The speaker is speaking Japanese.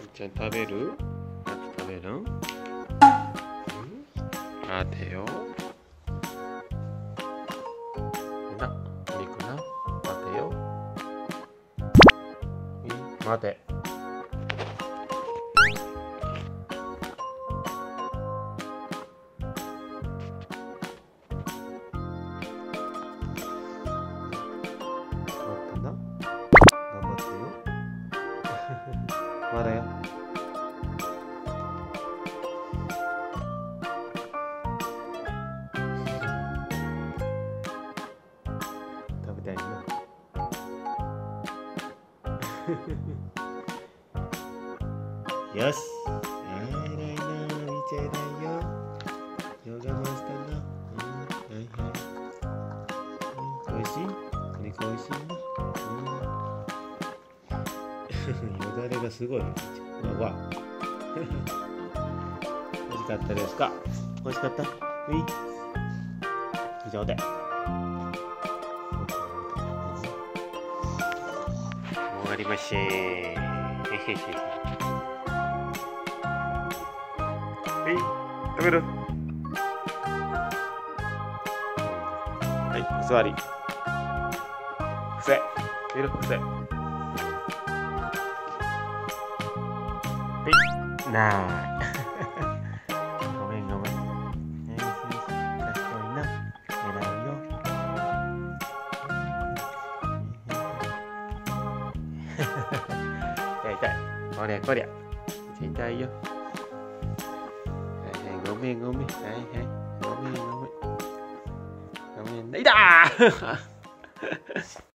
ちゃん食べる？あと食べるん？待てよ。な、肉な。待てよ。待て。まだよ。食べたいな。よし。偉いな。みーちゃん偉いよ。ヨガマスターな。はいはい。おいしい？お肉おいしいな。よだれがすごい。わ。美味しかったですか？美味しかった？以上で。終わりましへへへ。食べる？はい、お座り。伏せ。見る？伏せ。ない。ごめんごめん。賢いな。偉いよ。痛い痛い。こりゃこりゃ。痛いよ。はいはい、ごめんごめん。はいはい。ごめんごめん。ごめん。いたー